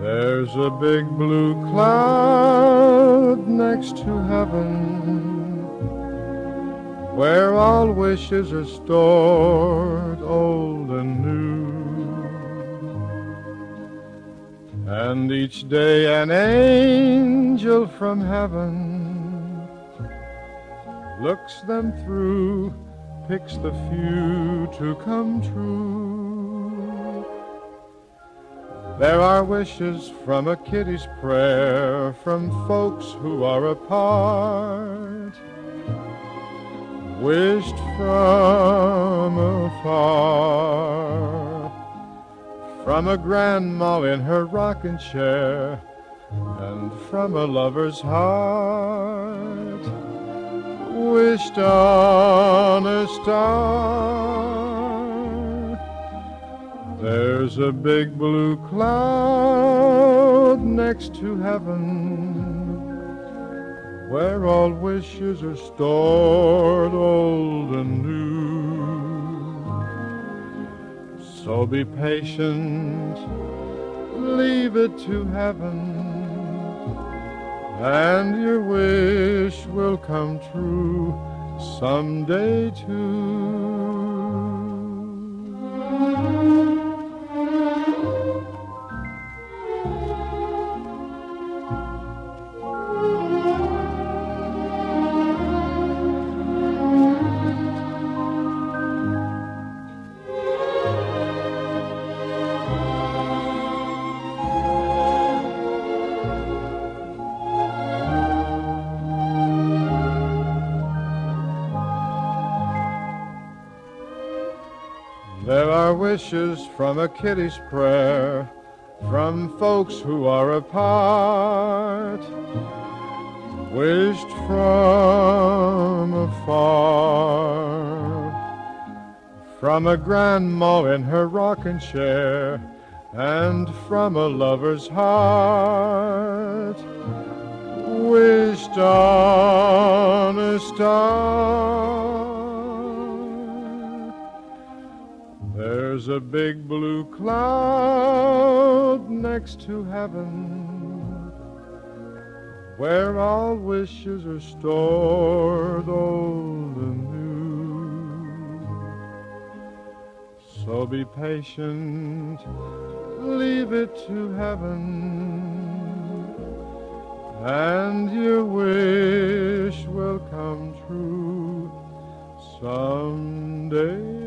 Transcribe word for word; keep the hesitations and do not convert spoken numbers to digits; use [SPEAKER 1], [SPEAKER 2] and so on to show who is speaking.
[SPEAKER 1] There's a big blue cloud next to heaven, where all wishes are stored, old and new. And each day an angel from heaven looks them through, picks the few to come true. There are wishes from a kiddie's prayer, from folks who are apart, wished from afar, from a grandma in her rocking chair, and from a lover's heart, wished on a star. There's a big blue cloud next to heaven, where all wishes are stored, old and new. So be patient, leave it to heaven, and your wish will come true someday too. There are wishes from a kiddie's prayer, from folks who are apart, wished from afar, from a grandma in her rocking chair, and from a lover's heart, wished on a star. There's a big blue cloud next to heaven, where all wishes are stored, old and new. So be patient, leave it to heaven, and your wish will come true someday.